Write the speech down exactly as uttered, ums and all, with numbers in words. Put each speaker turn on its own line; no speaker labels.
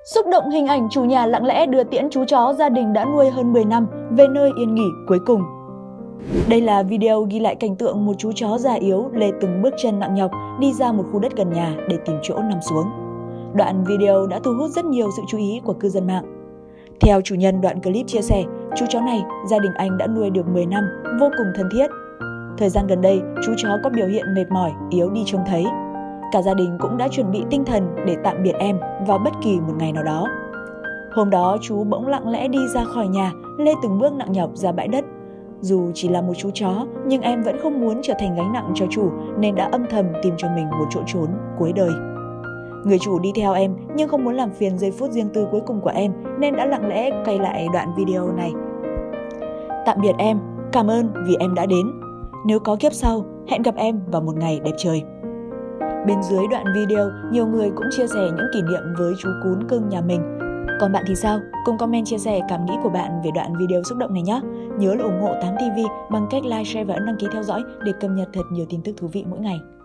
Xúc động hình ảnh chủ nhà lặng lẽ đưa tiễn chú chó gia đình đã nuôi hơn mười năm về nơi yên nghỉ cuối cùng. Đây là video ghi lại cảnh tượng một chú chó già yếu lê từng bước chân nặng nhọc đi ra một khu đất gần nhà để tìm chỗ nằm xuống. Đoạn video đã thu hút rất nhiều sự chú ý của cư dân mạng. Theo chủ nhân đoạn clip chia sẻ, chú chó này gia đình anh đã nuôi được mười năm, vô cùng thân thiết. Thời gian gần đây, chú chó có biểu hiện mệt mỏi, yếu đi trông thấy. Cả gia đình cũng đã chuẩn bị tinh thần để tạm biệt em vào bất kỳ một ngày nào đó. Hôm đó, chú bỗng lặng lẽ đi ra khỏi nhà, lê từng bước nặng nhọc ra bãi đất. Dù chỉ là một chú chó, nhưng em vẫn không muốn trở thành gánh nặng cho chủ nên đã âm thầm tìm cho mình một chỗ trốn cuối đời. Người chủ đi theo em nhưng không muốn làm phiền giây phút riêng tư cuối cùng của em nên đã lặng lẽ quay lại đoạn video này. Tạm biệt em, cảm ơn vì em đã đến. Nếu có kiếp sau, hẹn gặp em vào một ngày đẹp trời. Bên dưới đoạn video, nhiều người cũng chia sẻ những kỷ niệm với chú cún cưng nhà mình. Còn bạn thì sao? Cùng comment chia sẻ cảm nghĩ của bạn về đoạn video xúc động này nhé! Nhớ là ủng hộ tám ti vi bằng cách like, share và ấn đăng ký theo dõi để cập nhật thật nhiều tin tức thú vị mỗi ngày.